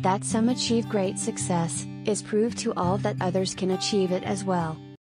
That some achieve great success, is proof to all that others can achieve it as well.